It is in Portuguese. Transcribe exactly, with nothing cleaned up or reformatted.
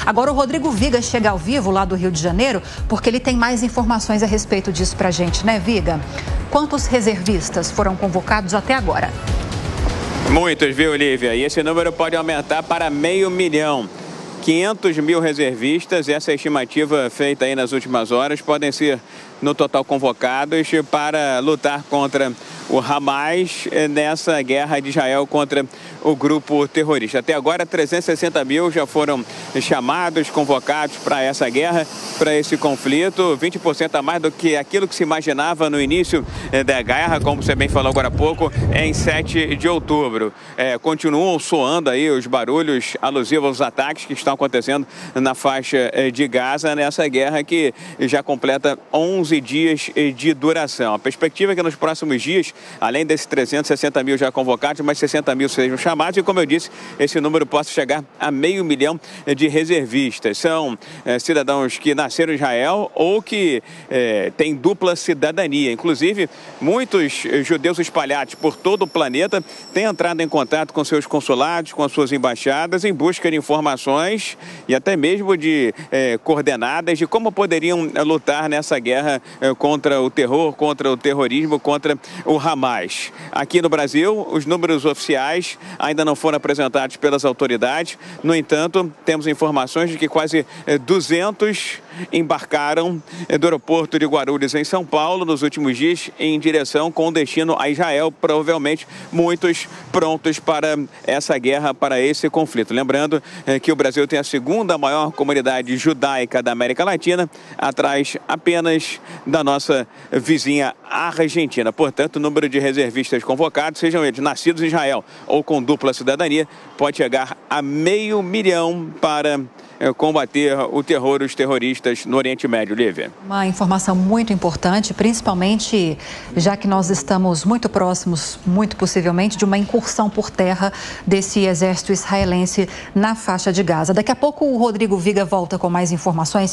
Agora o Rodrigo Viga chega ao vivo lá do Rio de Janeiro, porque ele tem mais informações a respeito disso pra gente, né, Viga? Quantos reservistas foram convocados até agora? Muitos, viu, Lívia? E esse número pode aumentar para meio milhão. quinhentos mil reservistas, essa é a estimativa feita aí nas últimas horas, podem ser no total convocados para lutar contra o Hamas nessa guerra de Israel contra o grupo terrorista. Até agora, trezentos e sessenta mil já foram chamados, convocados para essa guerra, para esse conflito, vinte por cento a mais do que aquilo que se imaginava no início da guerra, como você bem falou agora há pouco, em sete de outubro. É, continuam soando aí os barulhos alusivos aos ataques que estão acontecendo na faixa de Gaza, nessa guerra que já completa onze dias de duração. A perspectiva é que nos próximos dias, além desses trezentos e sessenta mil já convocados, mais sessenta mil sejam chamados e, como eu disse, esse número possa chegar a meio milhão de reservistas. São é, cidadãos que nasceram em Israel ou que é, têm dupla cidadania. Inclusive, muitos judeus espalhados por todo o planeta têm entrado em contato com seus consulados, com as suas embaixadas, em busca de informações e até mesmo de é, coordenadas de como poderiam é, lutar nessa guerra é, contra o terror, contra o terrorismo, contra o Hamas. Aqui no Brasil, os números oficiais ainda não foram apresentados pelas autoridades. No entanto, temos informações de que quase duzentos embarcaram do aeroporto de Guarulhos, em São Paulo, nos últimos dias, em direção com destino a Israel, provavelmente muitos prontos para essa guerra, para esse conflito. Lembrando que o Brasil tem a segunda maior comunidade judaica da América Latina, atrás apenas da nossa vizinha Argentina. Portanto, o número de reservistas convocados, sejam eles nascidos em Israel ou com dupla cidadania, pode chegar a meio milhão para combater o terror, os terroristas no Oriente Médio. Lívia. Uma informação muito importante, principalmente já que nós estamos muito próximos, muito possivelmente, de uma incursão por terra desse exército israelense na faixa de Gaza. Daqui a pouco o Rodrigo Viga volta com mais informações.